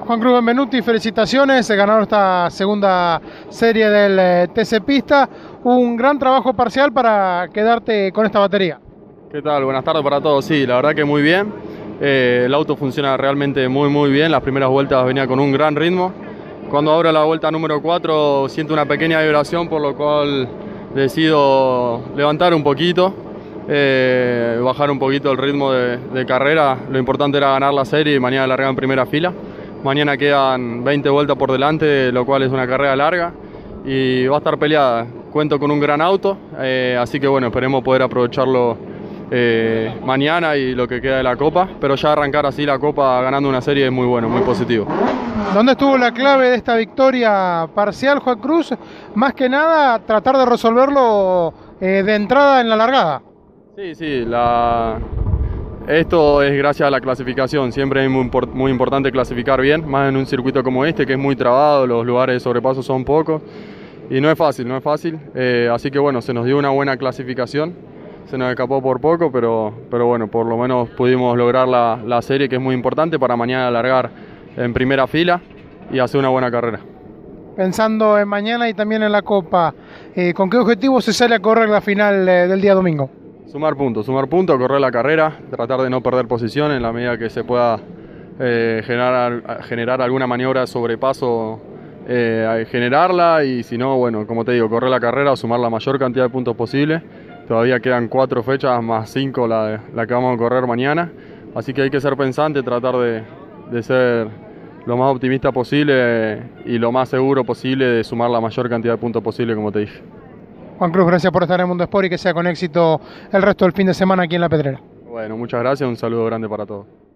Juan Cruz Benvenuti, felicitaciones, ganador esta segunda serie del TC Pista. Un gran trabajo parcial para quedarte con esta batería. ¿Qué tal? Buenas tardes para todos. Sí, la verdad que muy bien. El auto funciona realmente muy bien. Las primeras vueltas venía con un gran ritmo. Cuando abro la vuelta número 4 siento una pequeña vibración, por lo cual decido levantar un poquito, bajar un poquito el ritmo de carrera. Lo importante era ganar la serie y mañana largar en primera fila. Mañana quedan 20 vueltas por delante, lo cual es una carrera larga y va a estar peleada. Cuento con un gran auto, así que bueno, esperemos poder aprovecharlo mañana y lo que queda de la Copa, pero ya arrancar así la Copa ganando una serie es muy bueno, muy positivo. ¿Dónde estuvo la clave de esta victoria parcial, Juan Cruz? Más que nada, tratar de resolverlo de entrada en la largada. Sí, esto es gracias a la clasificación. Siempre es muy importante clasificar bien, más en un circuito como este, que es muy trabado, los lugares de sobrepaso son pocos y no es fácil. Así que bueno, se nos dio una buena clasificación. Se nos escapó por poco, pero bueno, por lo menos pudimos lograr la serie, que es muy importante para mañana largar en primera fila y hacer una buena carrera. Pensando en mañana y también en la Copa, ¿con qué objetivo se sale a correr la final del día domingo? Sumar puntos, correr la carrera, tratar de no perder posición en la medida que se pueda generar alguna maniobra de sobrepaso, generarla, y si no, bueno, como te digo, correr la carrera o sumar la mayor cantidad de puntos posible. Todavía quedan 4 fechas más 5 la que vamos a correr mañana, así que hay que ser pensante, tratar de ser lo más optimista posible y lo más seguro posible de sumar la mayor cantidad de puntos posible, como te dije. Juan Cruz, gracias por estar en Mundo Sport y que sea con éxito el resto del fin de semana aquí en La Pedrera. Bueno, muchas gracias, un saludo grande para todos.